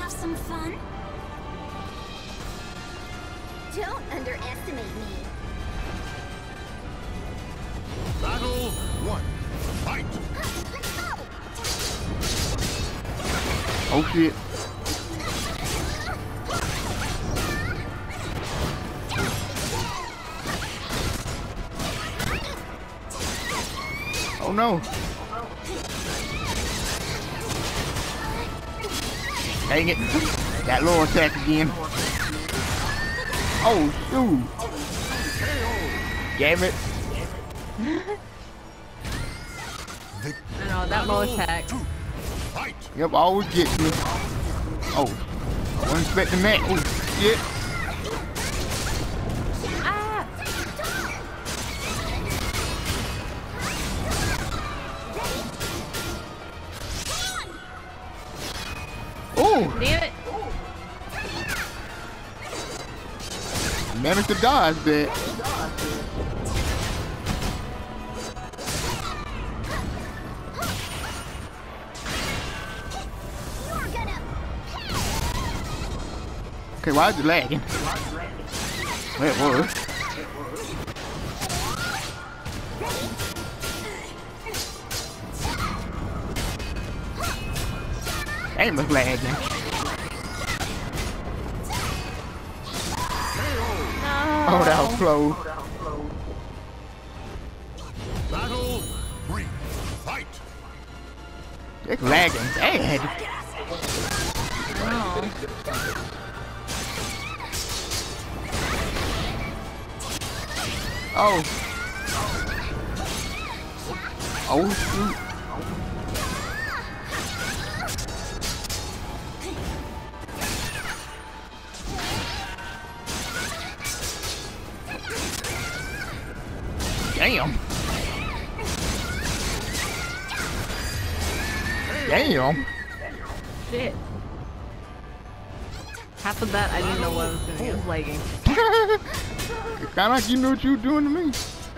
have some fun? Don't underestimate me. Battle 1. Fight! Oh shit. Oh no. Dang it. That low attack again. Oh shoot. Damn it. I know, that low attack. Fight! Yep, always gets me. Oh. I wasn't expecting that. Oh shit. Oh! Damn it. Managed to dodge that. Okay, why is it lagging? Well, it was. Aim was lagging. Oh, that was close. Battle 3. Fight! It's lagging bad. Oh. Oh shoot. Damn. Damn. Shit. Half of that I didn't know what I was doing. It was lagging. Kinda like you knew what you were doing to me.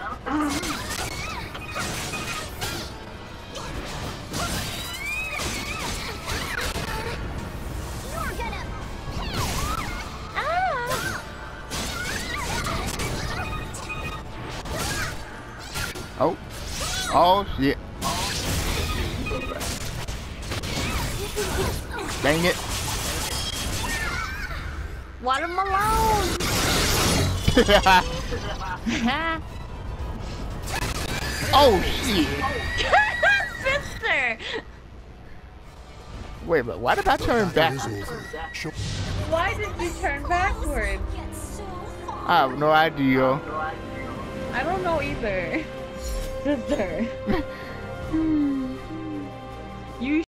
Oh. Oh shit. Dang it. Watermelon! Oh shit. Sister! Wait, but why did I turn back? Why did you turn backwards? I have no idea. I don't know either. Sister. You